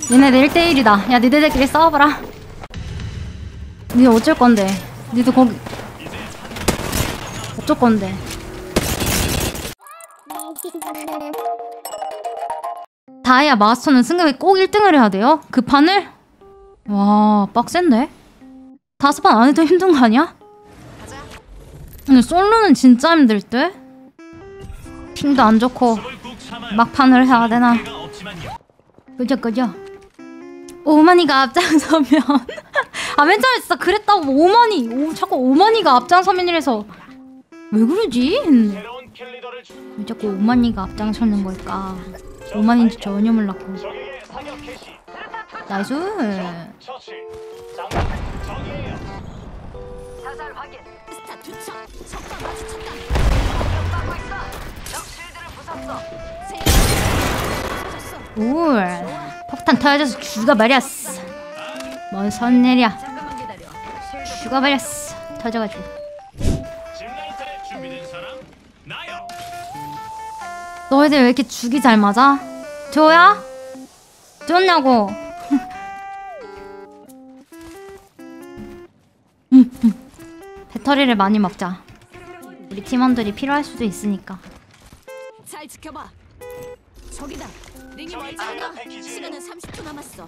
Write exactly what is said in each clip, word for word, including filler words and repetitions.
얘네들 일 대 일이다. 야 니네들끼리 싸워봐라. 니 어쩔 건데? 니도 거기 어쩔 건데? 다이아 마스터는 승급에 꼭 일 등을 해야 돼요? 그 판을? 와 빡센데? 다섯 판 안 해도 힘든 거 아니야? 근데 솔로는 진짜 힘들 듯? 핑도 안 좋고 막판을 해야 되나? 그죠 그죠? 오만이가 앞장서면 아 맨 처음에 진짜 그랬다고. 오만이 오, 자꾸 오만이가 앞장서면 이래서 왜 그러지? 왜 자꾸 오만이가 앞장서는 걸까? 오만인지 전혀 몰랐고. 나이스. 오, 폭탄 터져서 죽어버렸어. 뭔 선내려. 죽어버렸어. 터져가지고. 너희들 왜 이렇게 죽이 잘 맞아? 조야? 좋냐고. 배터리를 많이 먹자. 우리 팀원들이 필요할 수도 있으니까. 잘 지켜봐. 저기다. 링이 멀지 않아. 시간은 삼십 초 남았어.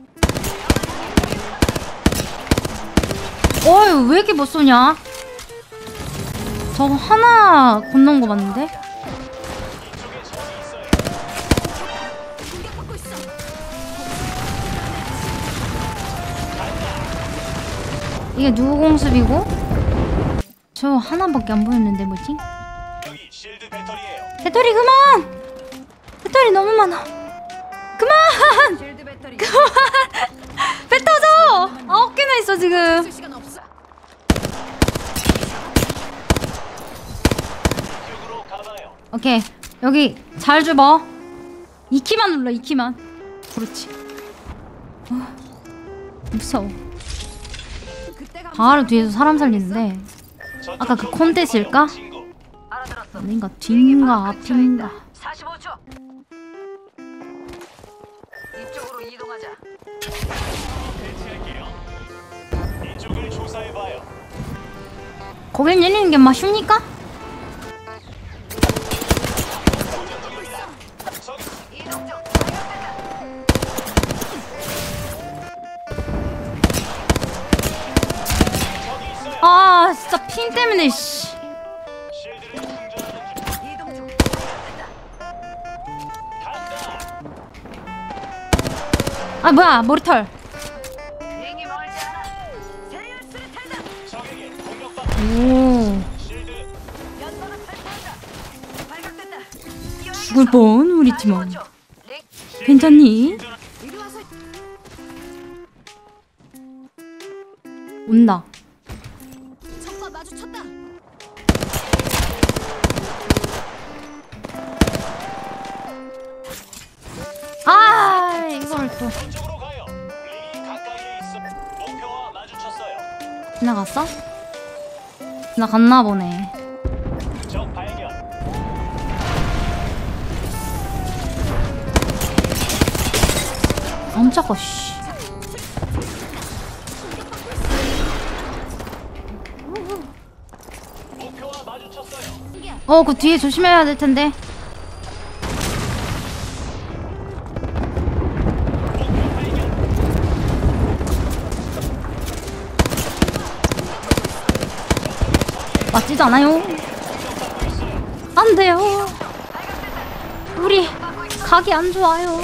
어이 왜 이렇게 못 쏘냐? 저거 하나 건넌 거 봤는데? 이게 누구 공습이고? 저 하나밖에 안 보였는데 뭐지? 배터리 그만! 배터리 너무 많아. 그만! 그만! 배 터져! 아홉 개나 있어 지금. 오케이 여기 잘 줘봐. 이 키만 눌러. 이 키만. 그렇지. 어, 무서워. 바로 뒤에서 사람 살리는데 아까 그 콘테스일까? 아닌가 뒤인가 앞인가. 이쪽으로 이동하자. 이쪽을 조사해봐요. 거길 열리는 게 맞습니까? 아 진짜 핑 때문에 씨. 아 뭐야 머리털. 오 죽을 뻔 우리 팀원. 괜찮니? 온다. 적과 마주쳤다. 아 이걸 또 지나갔어? 지나갔나 보네. 깜짝아 씨. 어 그 뒤에 조심해야 될 텐데. 맞지도 않아요. 안 돼요. 우리 각이 안 좋아요.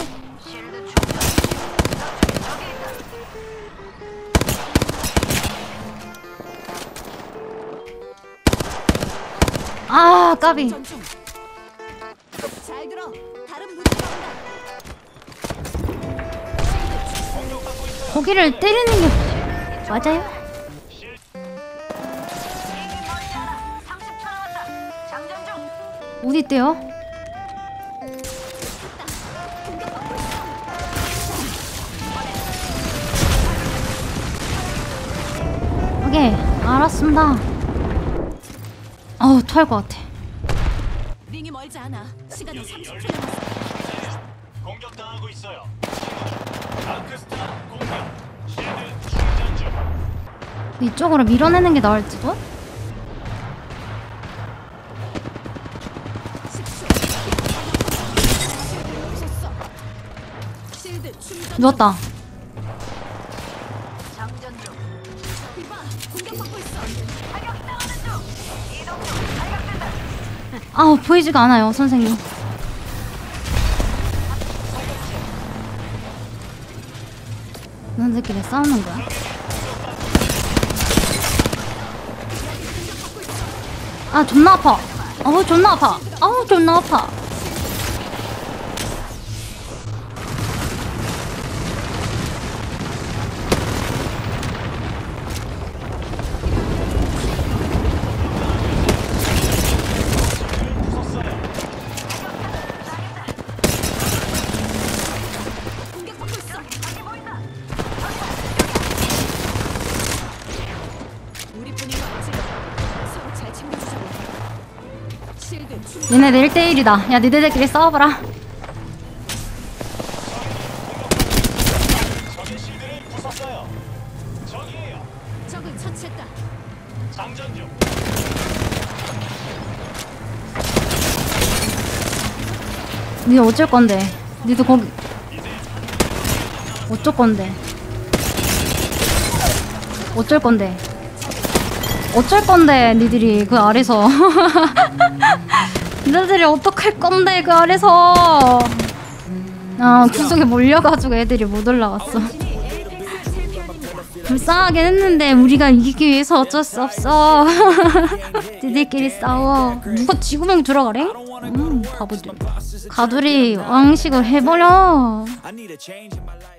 아 까비. 잘 들어. 다른 무기가 온다. 거기를 때리는 게 맞아요? 어디 있대요? 오케이 알았습니다. 어우 토할 것 같아. 링이 멀지 않아. 시간은 삼십 초 남았어. 공격당하고 있어요. 이쪽으로 밀어내는 게 나을지도? 실드 충전. 누웠다. 이봐, 공격받고 있어. 아우 보이지가 않아요 선생님. 너네들끼리 싸우는 거야? 아 존나 아파. 어우 존나 아파. 아우 존나 아파. 공격받고 있어. 우리뿐인 거 알지? 서로 잘 챙겨주자고. 실드 충전. 얘네들 일 대일이다. 야 니네들끼리 싸워봐라. 적의 실드를 부쉈어요. 적이에요. 적을 처치했다. 장전 중. 니 어쩔 건데? 니도 거기 어쩔 건데? 어쩔 건데? 어쩔 건데 니들이 그 아래서 니들이 어떡할 건데 그 아래서. 아 구석에 몰려가지고 애들이 못 올라갔어. 불쌍하긴 했는데 우리가 이기기 위해서 어쩔 수 없어. 니들끼리 싸워. 누가 지구명 들어가래? 음 바보들. 가두리 왕식을 해버려. I need a change in my life.